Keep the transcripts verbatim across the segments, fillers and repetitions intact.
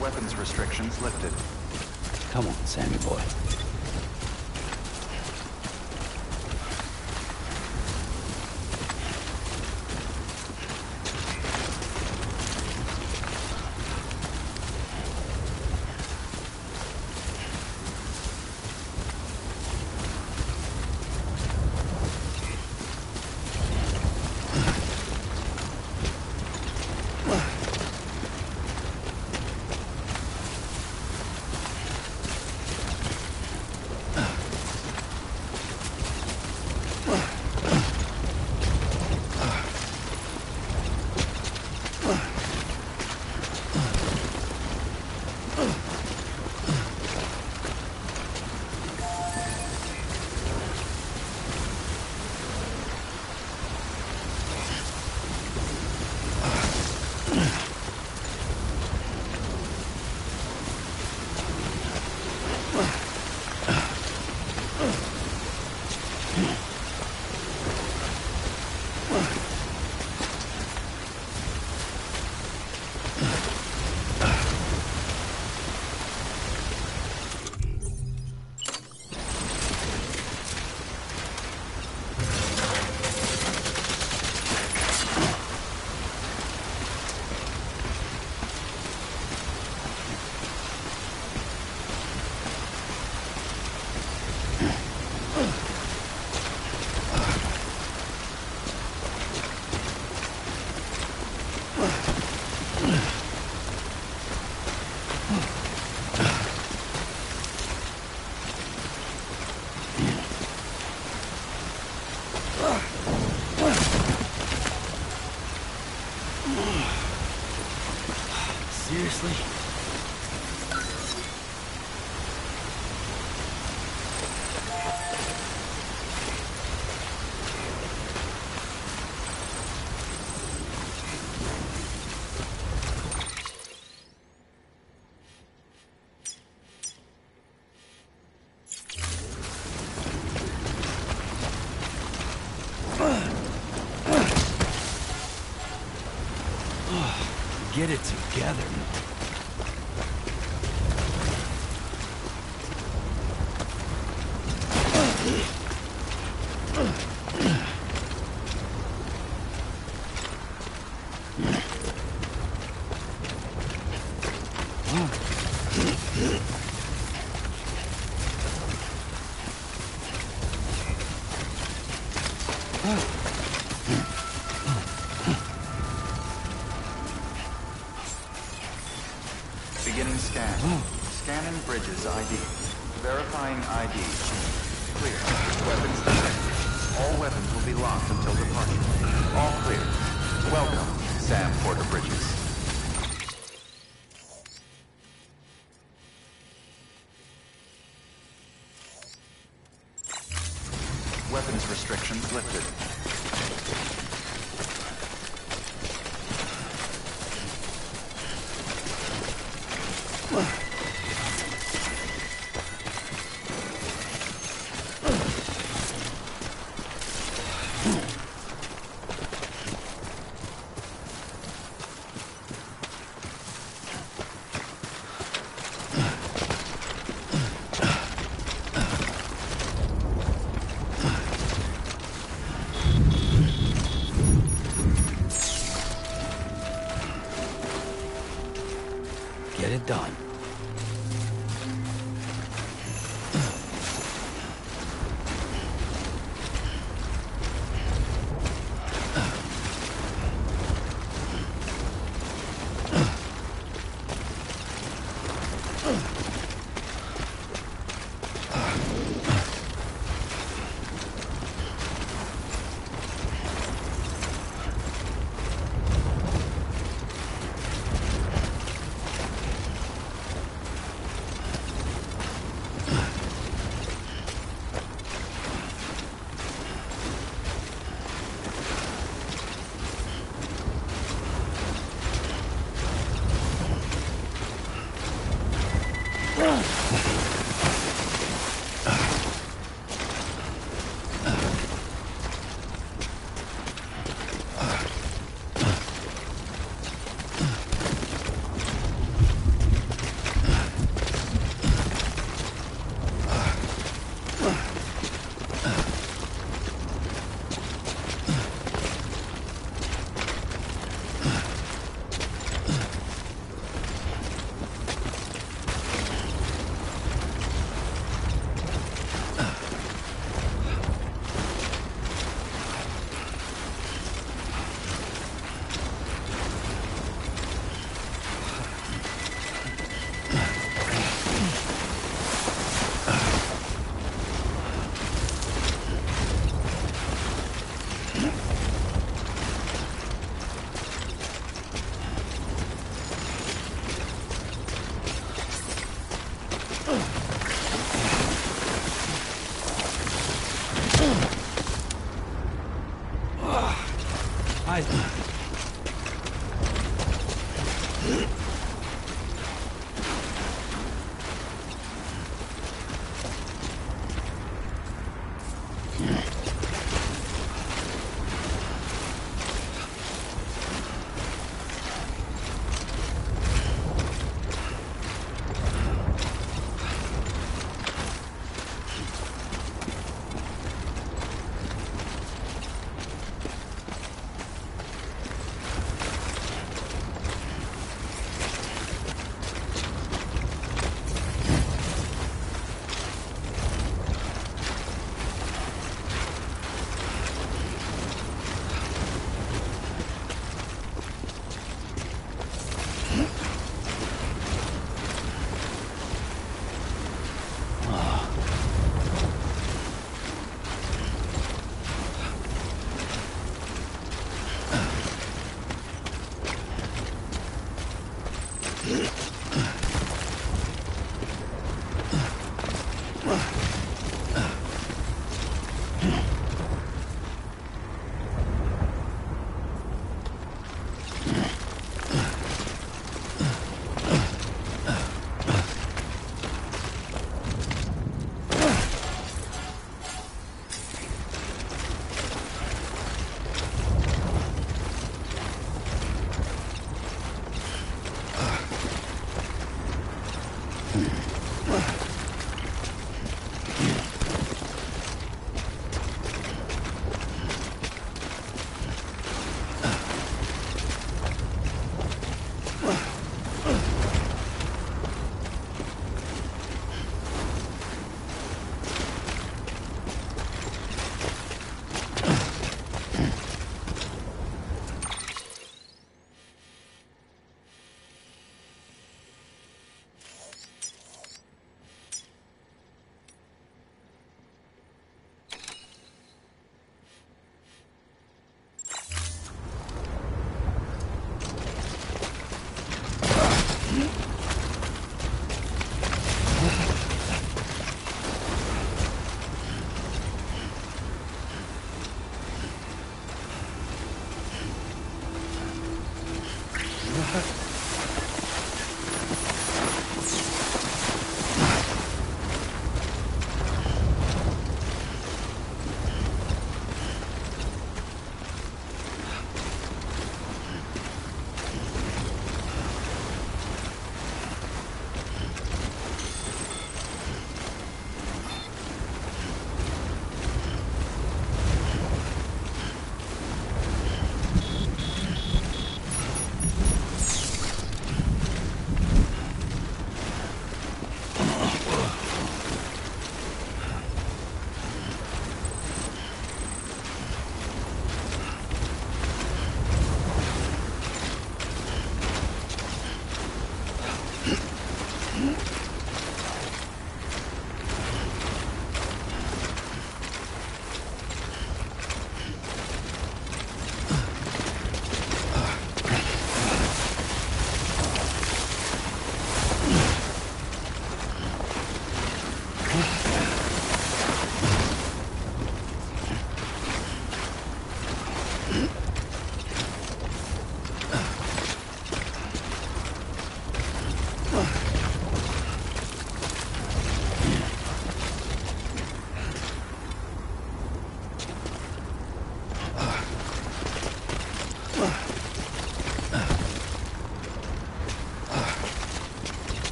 Weapons restrictions lifted. Come on, Sammy boy. Seriously? Get it together. Beginning scan. Scanning bridges I D. Verifying I D. Clear. Weapons detected. All weapons will be locked until departure. All clear. Welcome, Sam Porter Bridges. Weapons restrictions lifted. Get it done.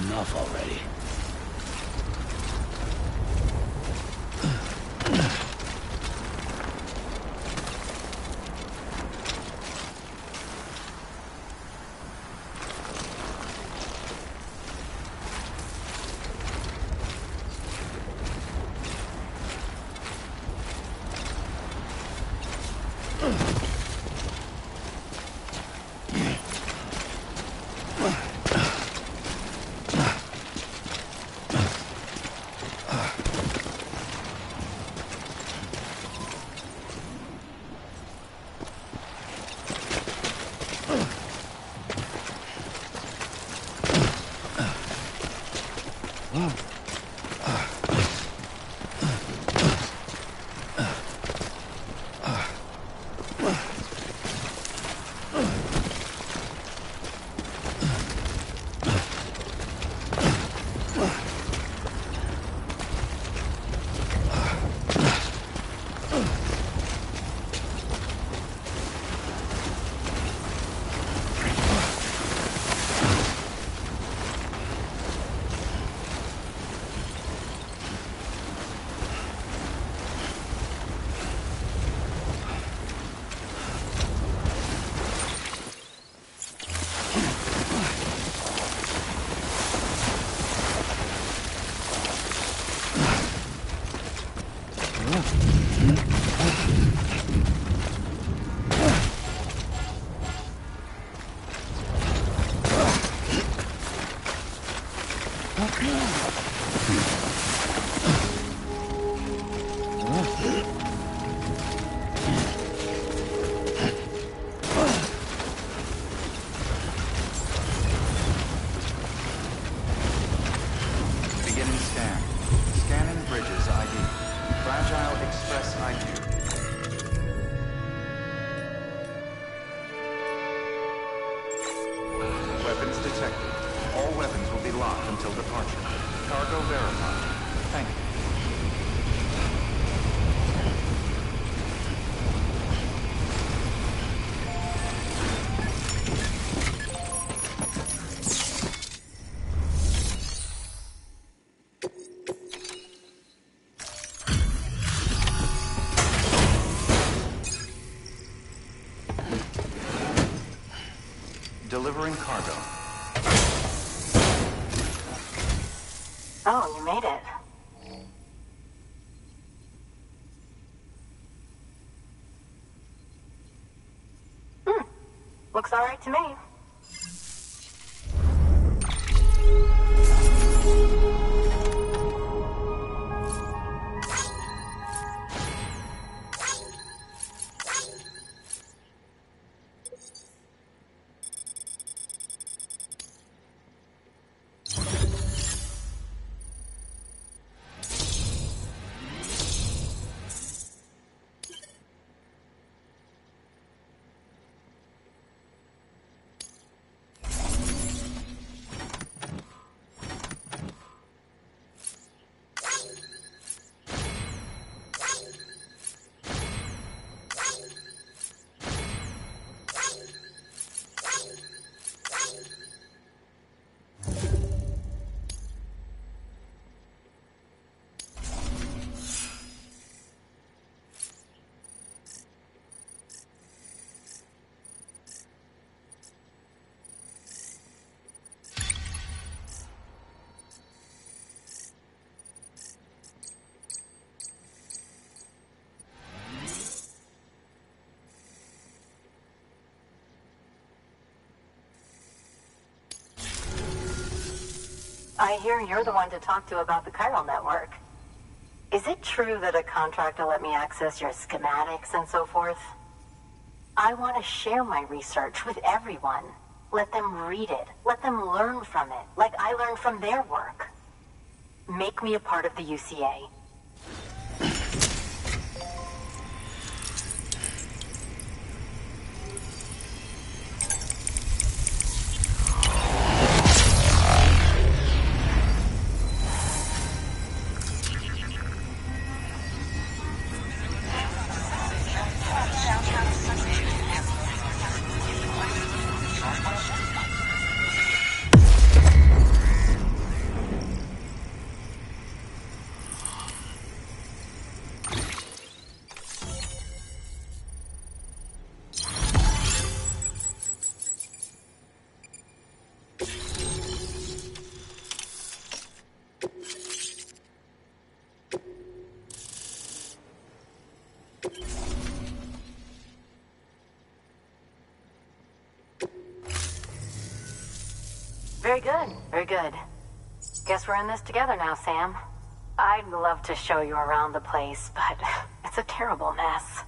enough already. Delivering cargo. Oh, you made it. Hmm. Looks all right to me. I hear you're the one to talk to about the Chiral Network. Is it true that a contractor let me access your schematics and so forth? I want to share my research with everyone. Let them read it. Let them learn from it, like I learned from their work. Make me a part of the U C A. Very good, very good. Guess we're in this together now, Sam. I'd love to show you around the place, but it's a terrible mess.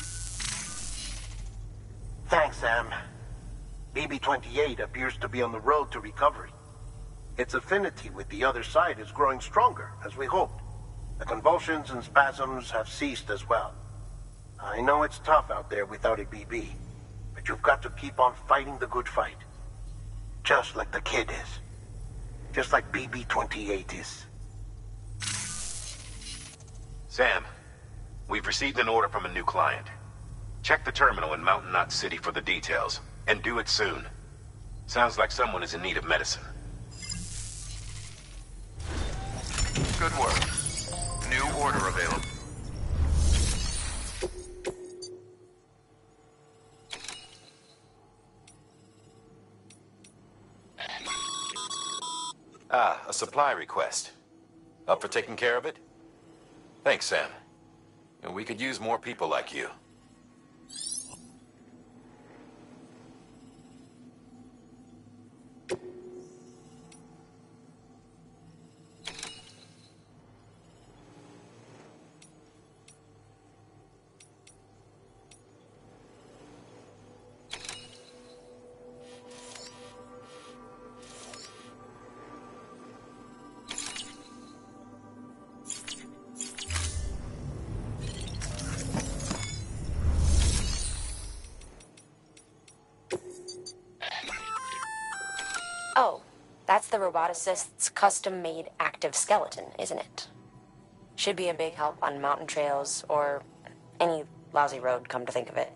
Thanks, Sam. B B twenty-eight appears to be on the road to recovery. Its affinity with the other side is growing stronger, as we hoped. The convulsions and spasms have ceased as well. I know it's tough out there without a B B, but you've got to keep on fighting the good fight. Just like the kid is. Just like B B twenty-eight is. Sam, we've received an order from a new client. Check the terminal in Mountain Knot City for the details, and do it soon. Sounds like someone is in need of medicine. Good work. New order available. Ah, a supply request. Up for taking care of it? Thanks, Sam. We could use more people like you. Oh, that's the Roboticist's custom-made active skeleton, isn't it? Should be a big help on mountain trails, or any lousy road, come to think of it.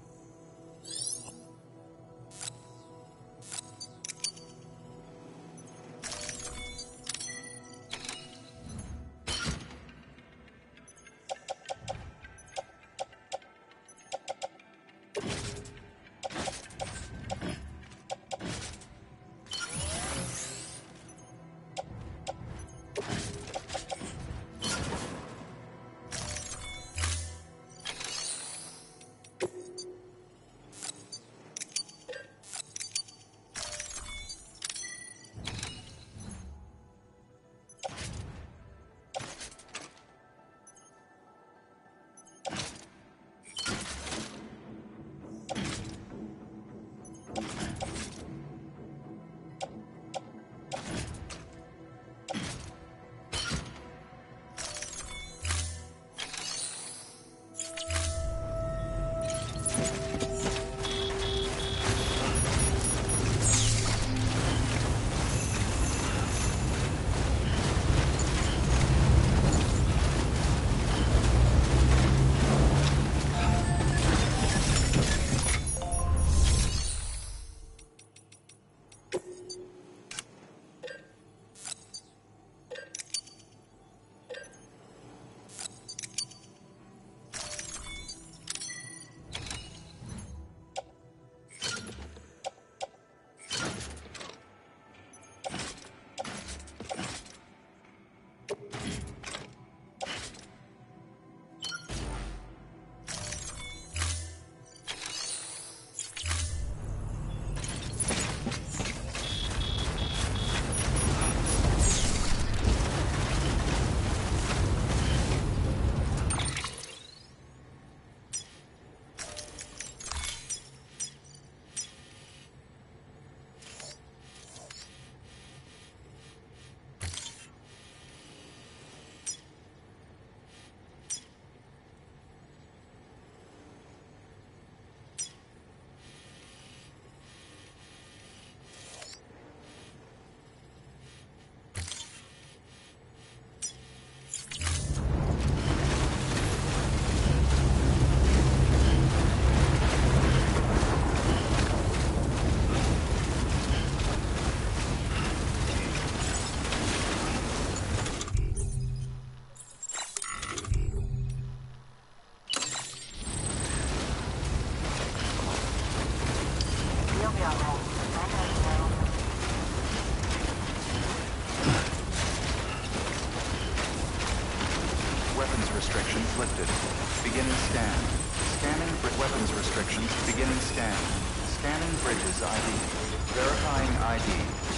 Restrictions lifted. Beginning scan. Scanning for weapons restrictions. Beginning scan. Scanning bridges I D. Verifying I D.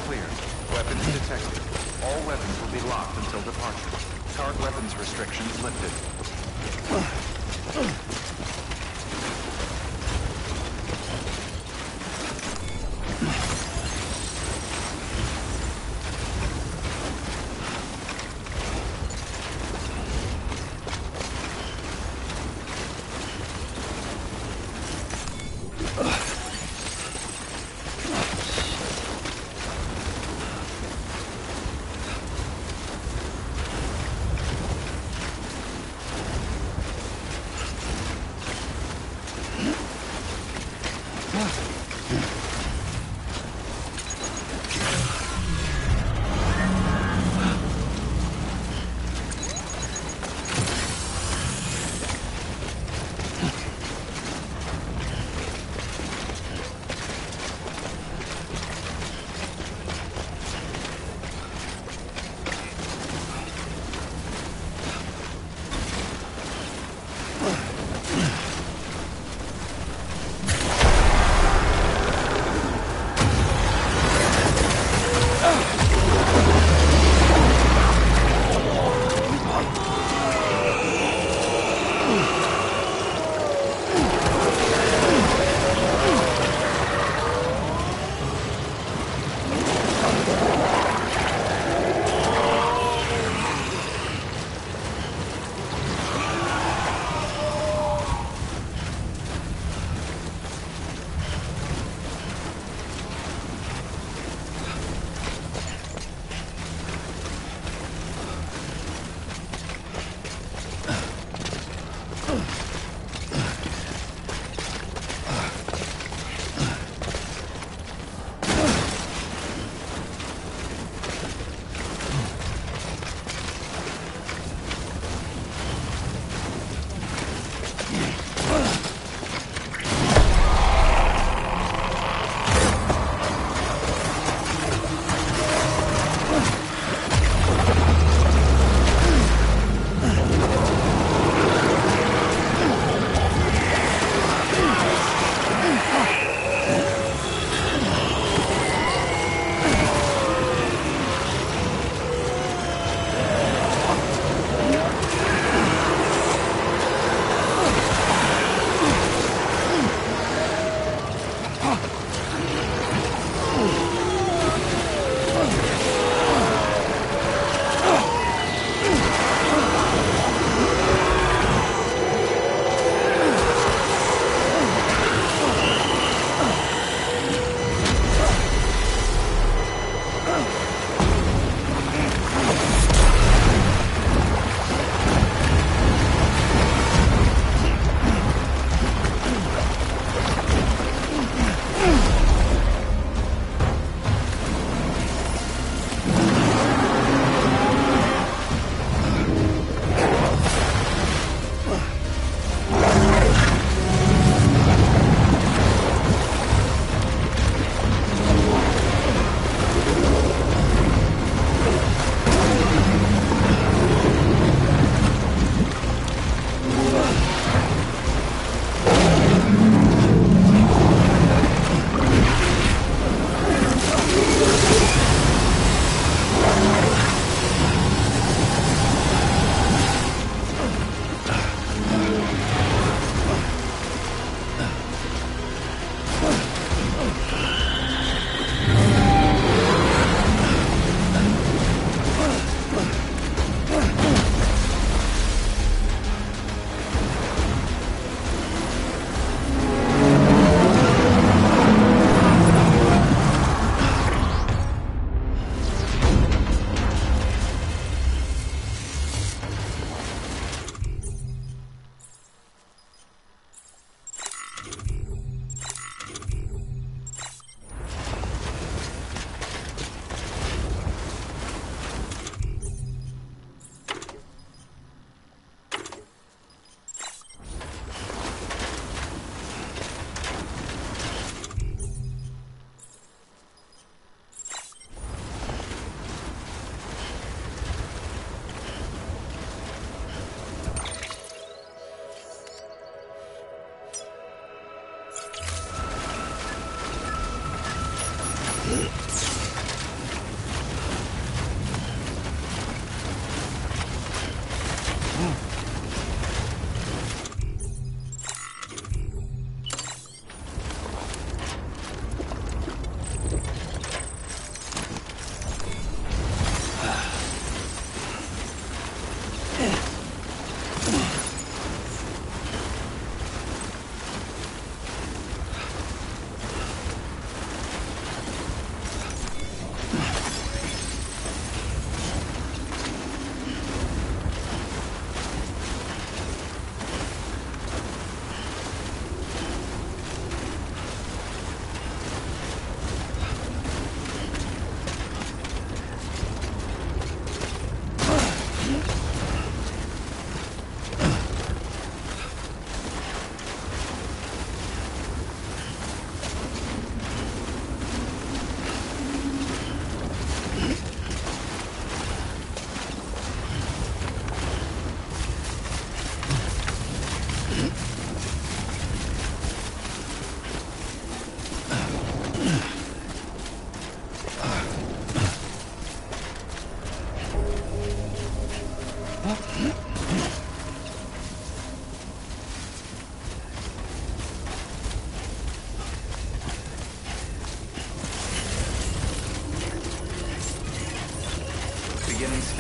clear. Weapons detected. All weapons will be locked until departure. Target weapons restrictions lifted.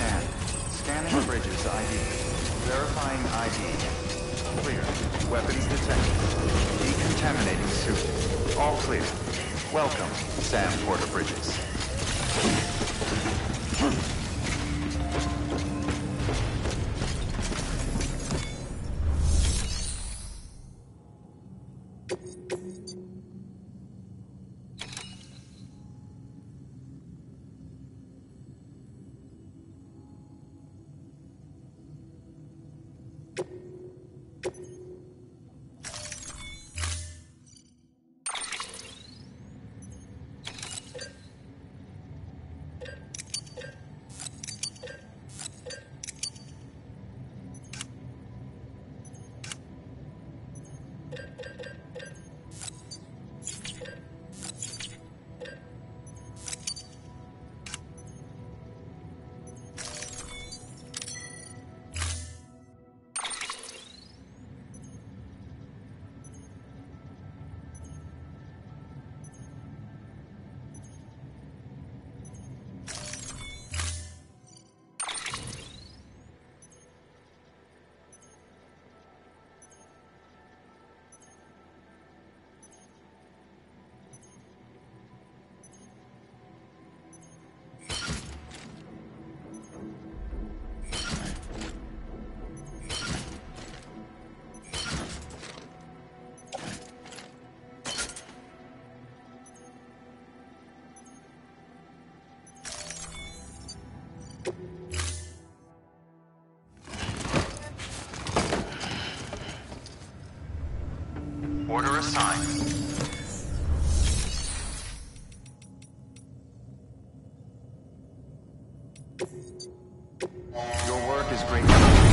scan. Scanning bridges I D. Verifying I D. Clear. Weapons detected. Decontaminating suit. All clear. Welcome, Sam Porter Bridges. Order assigned. Your work is great.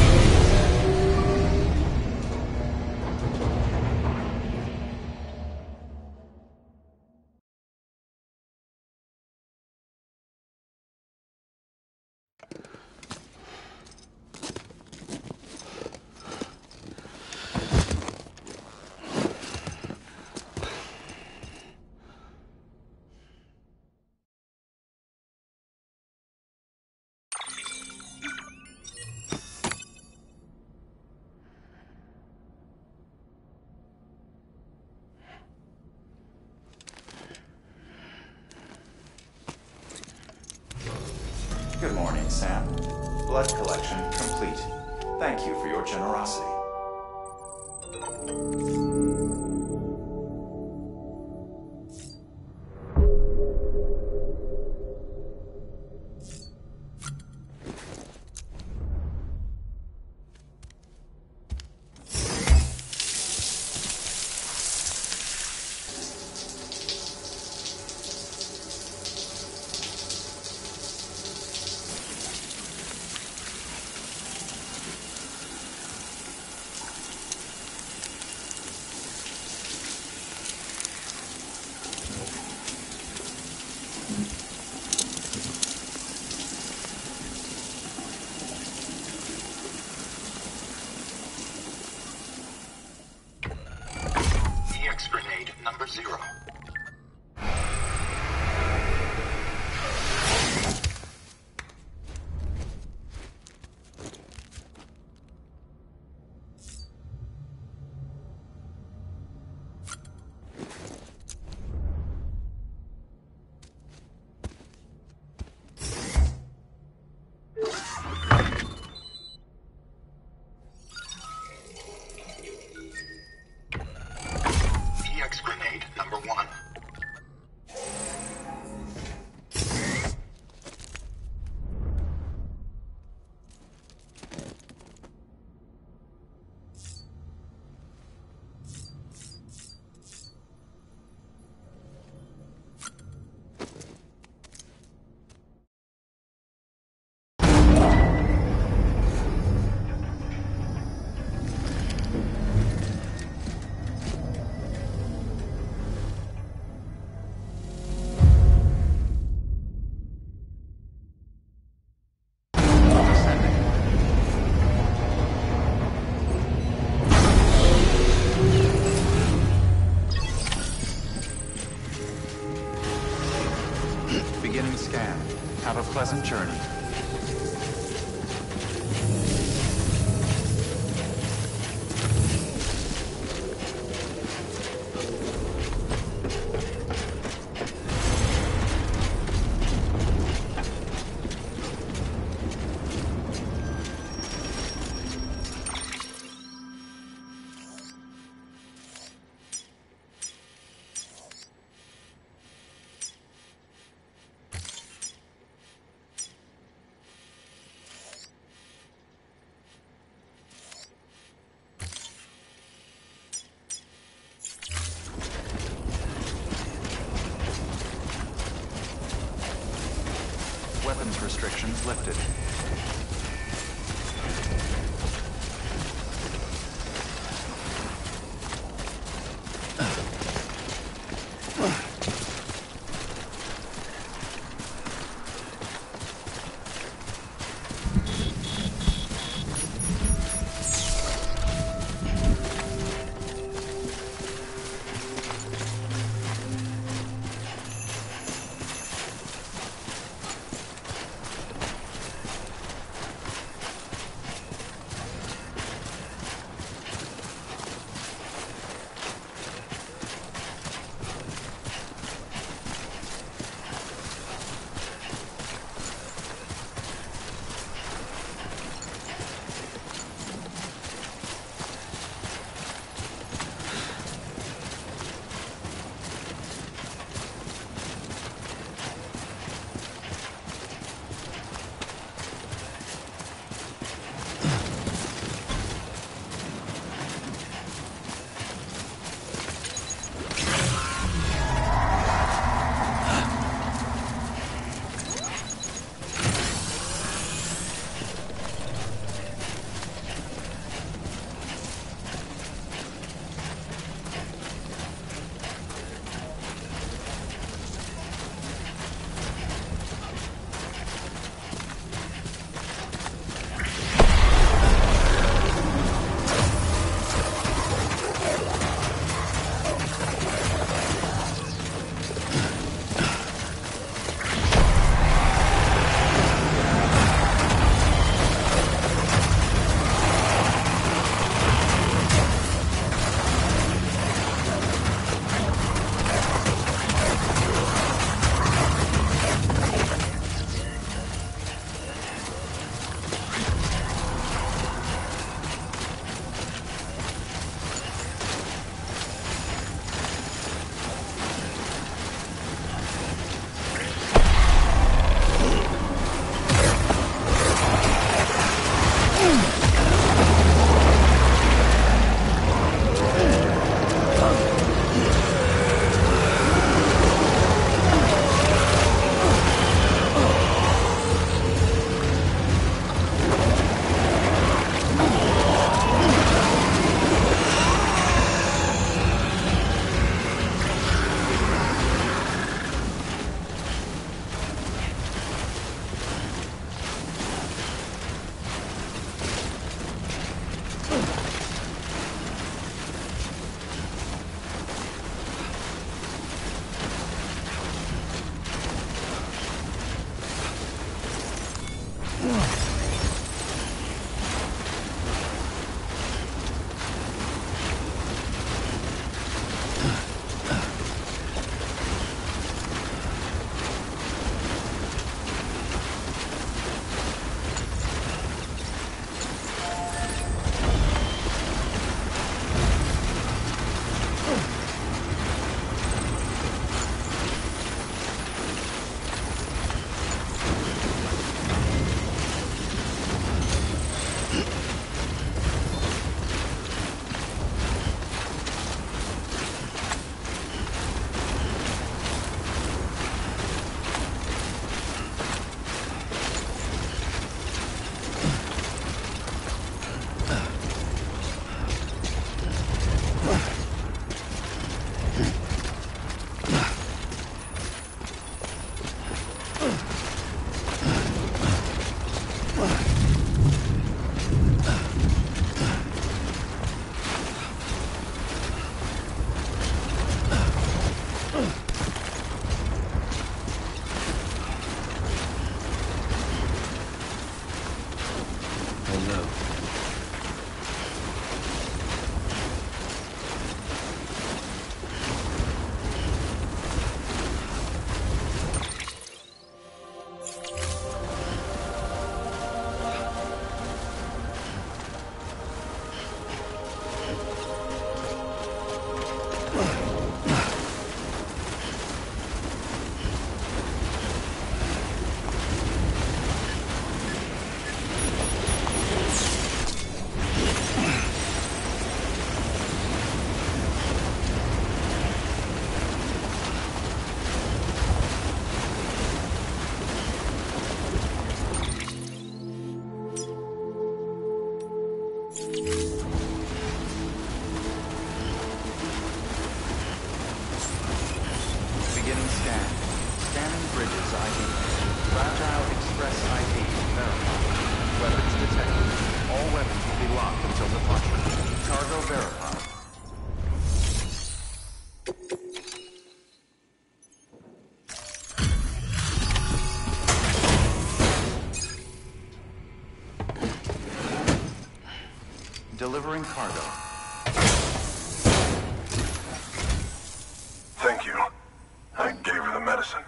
Good morning, Sam. Blood collection complete. Thank you for your generosity. Grenade number zero. Grenade number one. Beginning scan. Have a pleasant journey. restrictions lifted. Delivering cargo. Thank you. I gave her the medicine.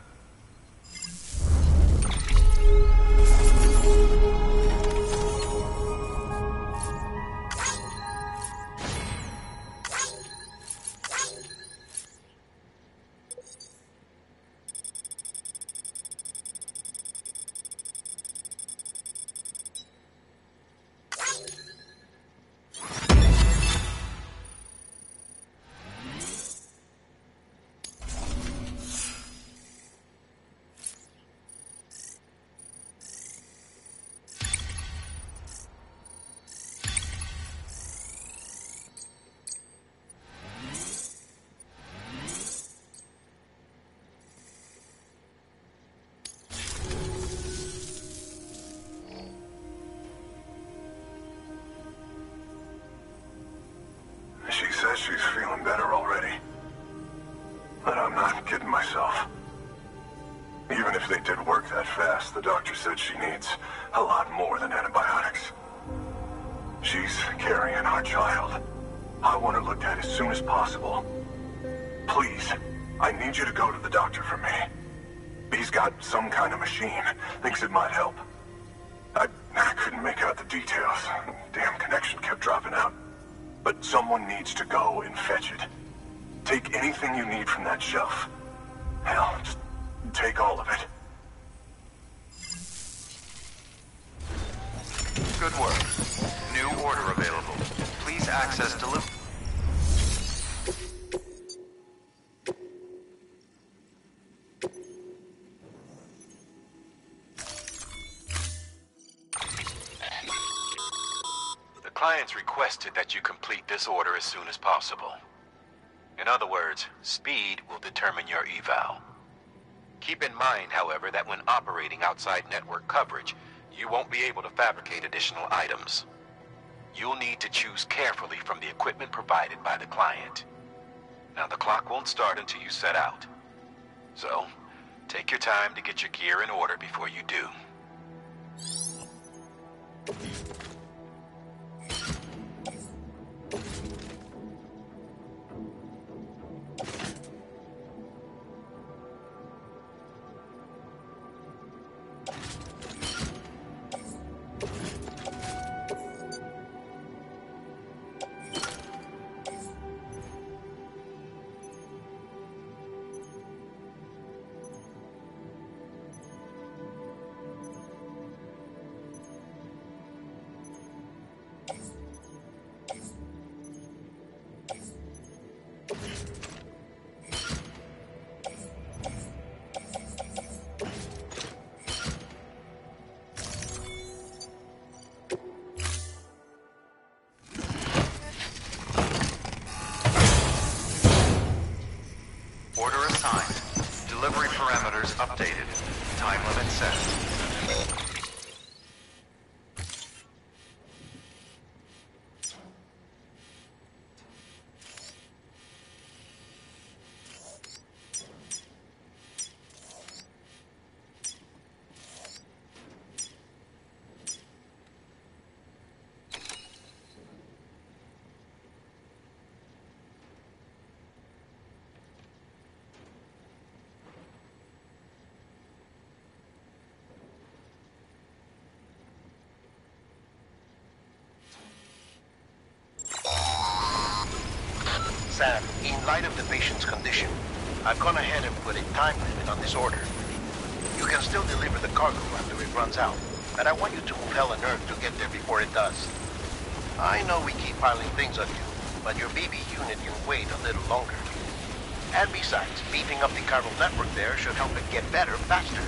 She says she's feeling better already. But I'm not kidding myself. Even if they did work that fast, the doctor said she needs a lot more than antibiotics. She's carrying our child. I want her looked at as soon as possible. Please, I need you to go to the doctor for me. He's got some kind of machine. Thinks it might help. I, I couldn't make out the details. Damn connection kept dropping out. But someone needs to go and fetch it. Take anything you need from that shelf. Hell, just take all of it. Good work. New order available. Please access delivery. The client's requested that you complete this order as soon as possible. In other words, speed will determine your eval. Keep in mind, however, that when operating outside network coverage, you won't be able to fabricate additional items. You'll need to choose carefully from the equipment provided by the client. Now, the clock won't start until you set out. So, take your time to get your gear in order before you do. Order assigned. Delivery parameters updated. Time limit set. Sam, in light of the patient's condition, I've gone ahead and put a time limit on this order. You can still deliver the cargo after it runs out, but I want you to move hell and earth to get there before it does. I know we keep piling things on you, but your B B unit can wait a little longer. And besides, beefing up the Chiral Network there should help it get better faster.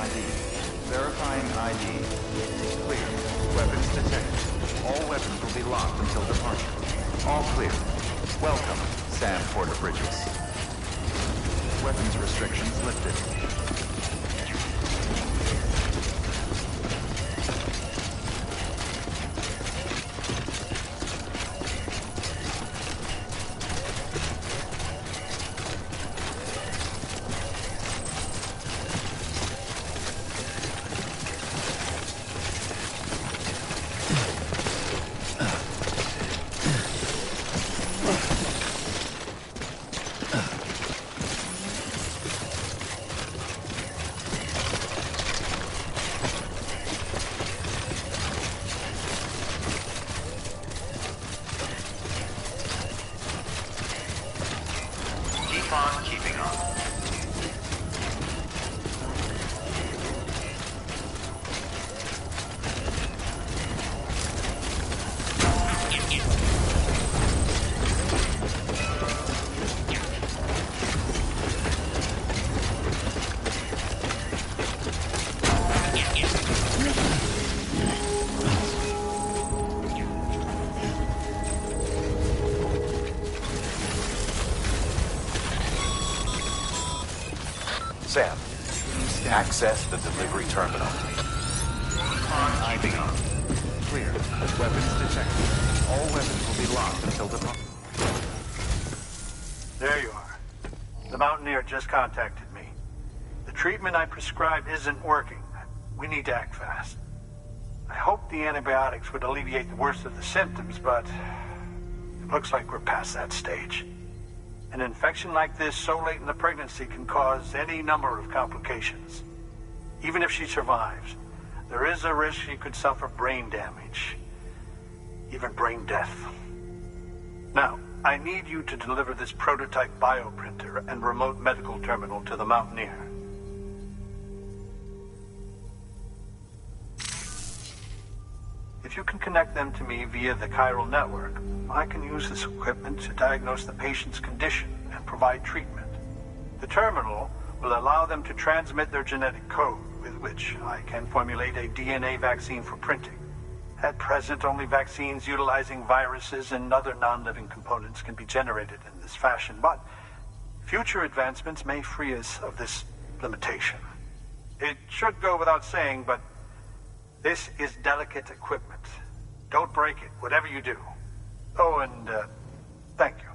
I D. Verifying I D. Clear. Weapons detected. All weapons will be locked until departure. All clear. Welcome, Sam Porter Bridges. Weapons restrictions lifted. On keeping on. Sam, access the delivery terminal. On I D. Clear. Weapons detected. All weapons will be locked until departure. There you are. The Mountaineer just contacted me. The treatment I prescribed isn't working. We need to act fast. I hoped the antibiotics would alleviate the worst of the symptoms, but it looks like we're past that stage. An infection like this so late in the pregnancy can cause any number of complications. Even if she survives, there is a risk she could suffer brain damage, even brain death. Now, I need you to deliver this prototype bioprinter and remote medical terminal to the Mountaineer. If you can connect them to me via the Chiral Network, I can use this equipment to diagnose the patient's condition and provide treatment. The terminal will allow them to transmit their genetic code, with which I can formulate a D N A vaccine for printing. At present, only vaccines utilizing viruses and other non-living components can be generated in this fashion, but future advancements may free us of this limitation. It should go without saying, but this is delicate equipment. Don't break it, whatever you do. Oh, and, uh, thank you.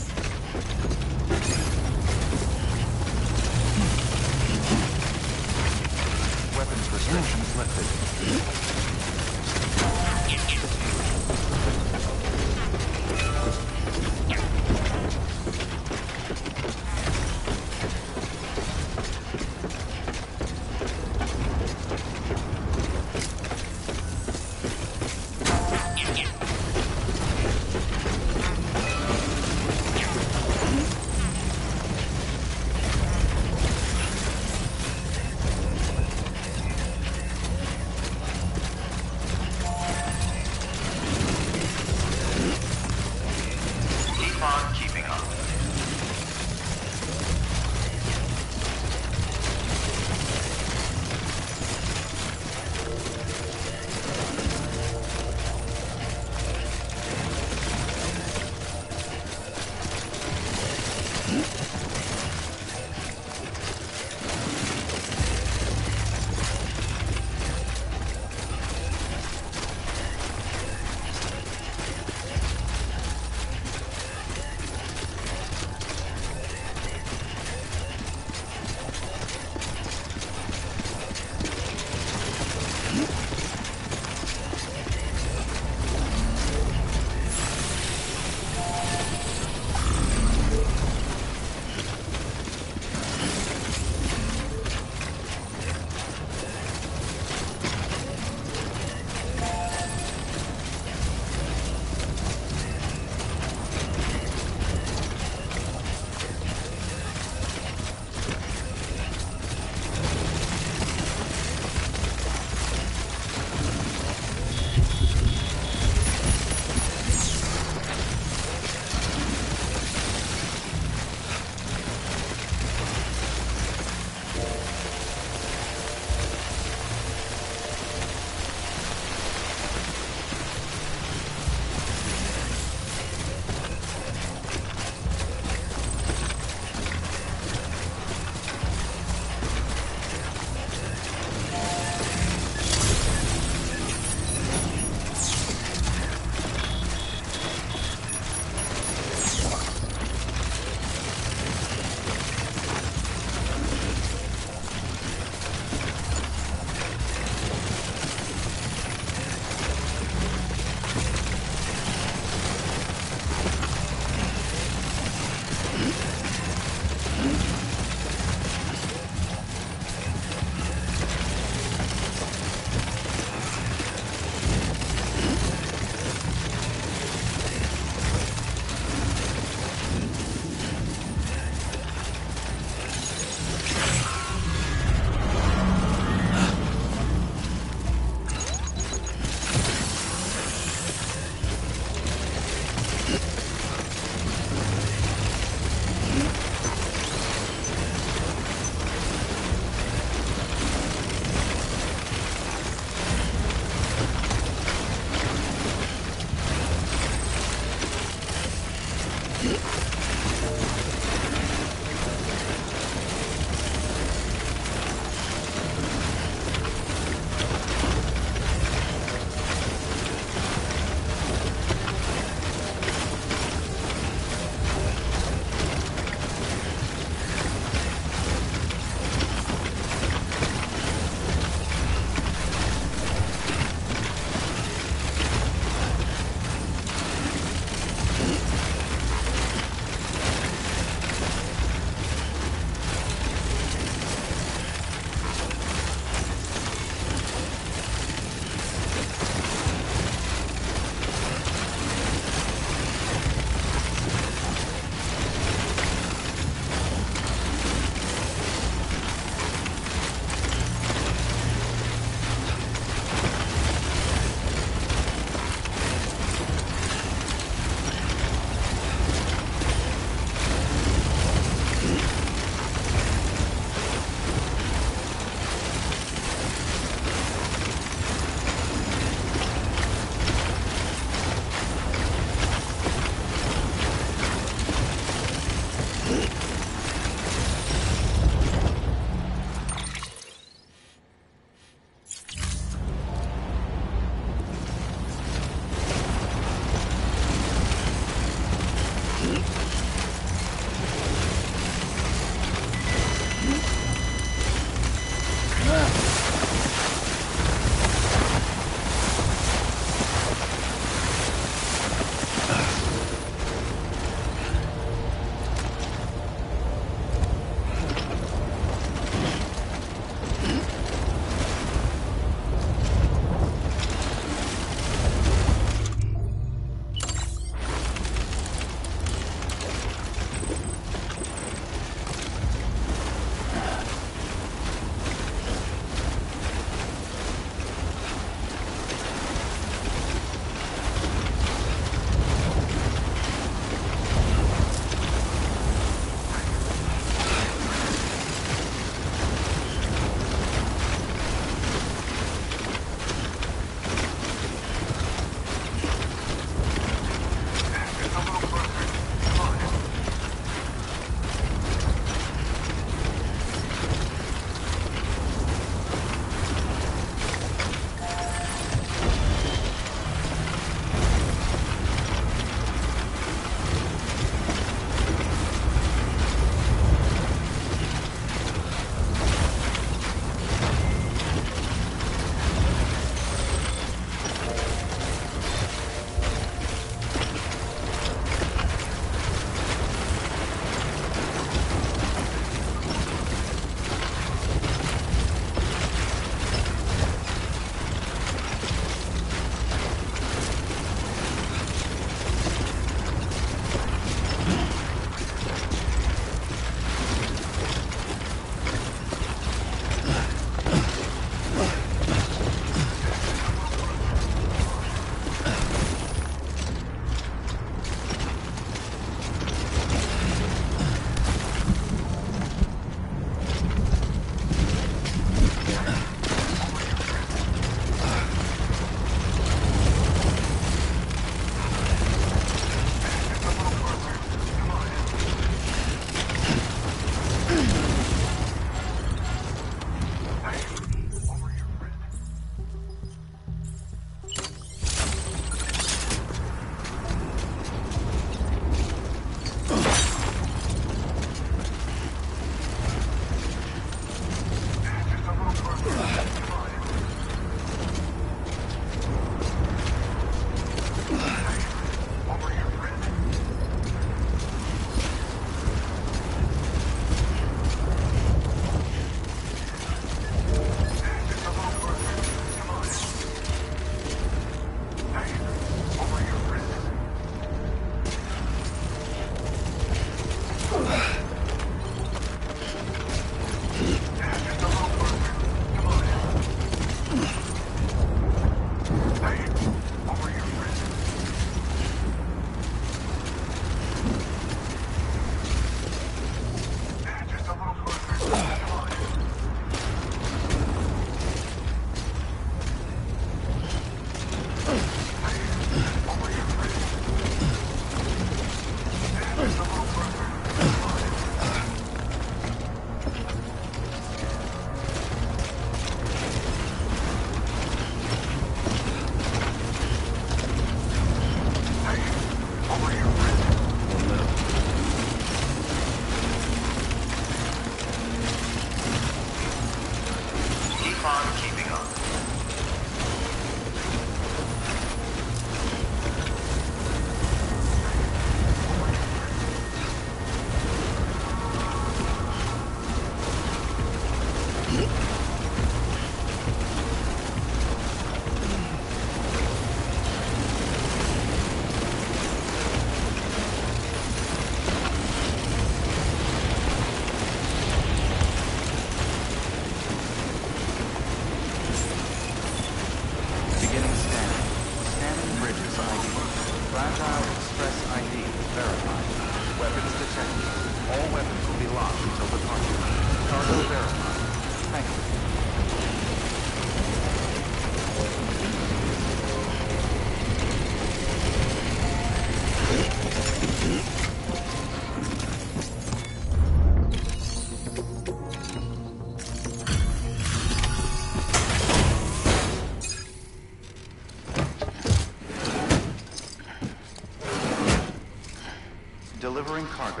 Delivering cargo.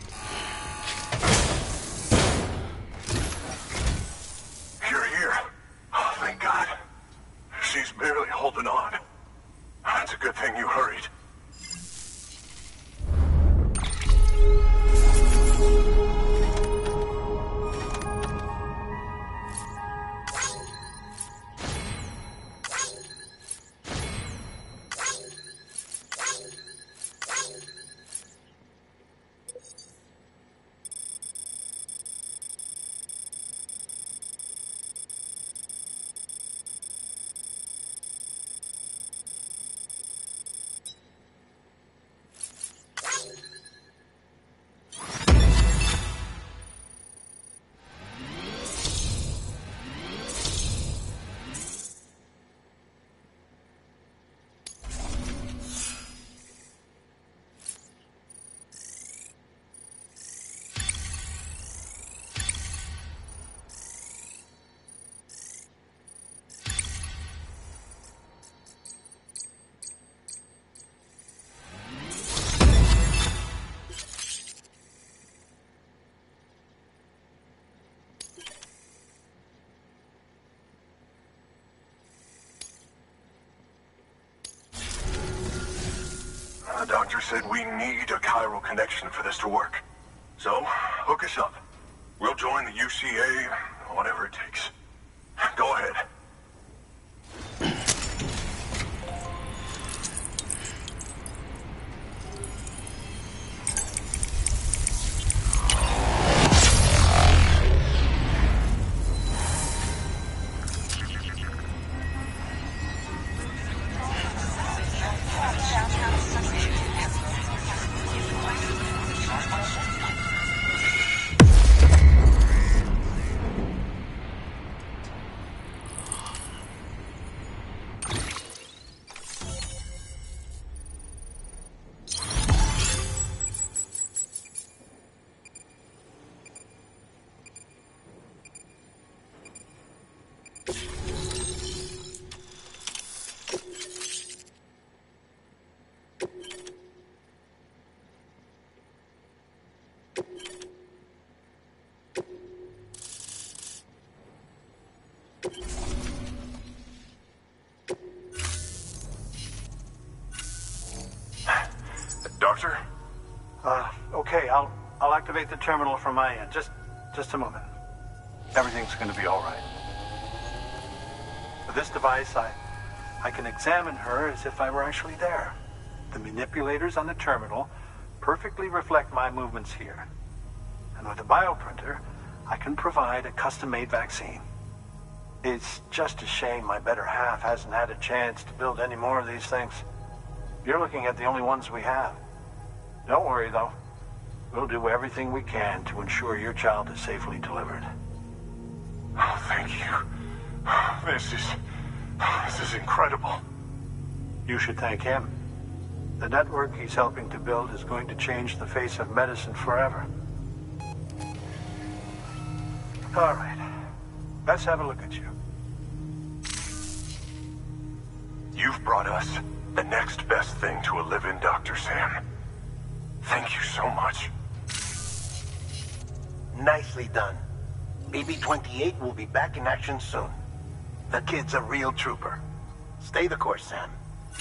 You're here. Oh, thank God. She's barely holding on. It's a good thing you hurried. The doctor said we need a chiral connection for this to work. So, hook us up. We'll join the U C A, whatever it takes. Go ahead. Doctor? Uh, okay, I'll I'll activate the terminal from my end. Just just a moment. Everything's gonna be all right. With this device, I I can examine her as if I were actually there. The manipulators on the terminal perfectly reflect my movements here. And with the bioprinter, I can provide a custom-made vaccine. It's just a shame my better half hasn't had a chance to build any more of these things. You're looking at the only ones we have. Don't worry, though. We'll do everything we can to ensure your child is safely delivered. Oh, thank you. This is... This is incredible. You should thank him. The network he's helping to build is going to change the face of medicine forever. All right. Let's have a look at you. You've brought us the next best thing to a live-in Doctor Sam. Thank you so much. Nicely done. B B twenty-eight will be back in action soon. The kid's a real trooper. Stay the course, Sam.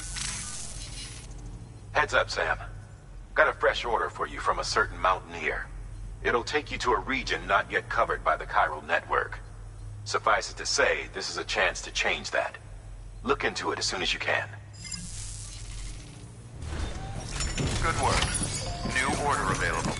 Heads up, Sam. Got a fresh order for you from a certain Mountaineer. It'll take you to a region not yet covered by the Chiral Network. Suffice it to say, this is a chance to change that. Look into it as soon as you can. Good work. New order available.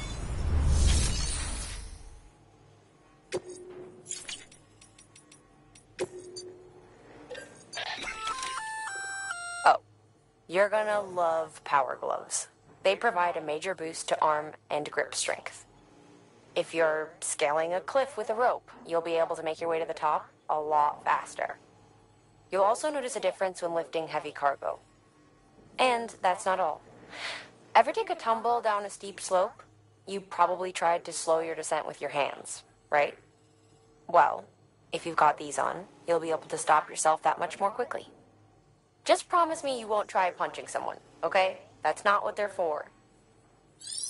Oh, you're gonna love power gloves. They provide a major boost to arm and grip strength. If you're scaling a cliff with a rope, you'll be able to make your way to the top a lot faster. You'll also notice a difference when lifting heavy cargo. And that's not all. Ever take a tumble down a steep slope? You probably tried to slow your descent with your hands, right? Well, if you've got these on, you'll be able to stop yourself that much more quickly. Just promise me you won't try punching someone, okay? That's not what they're for.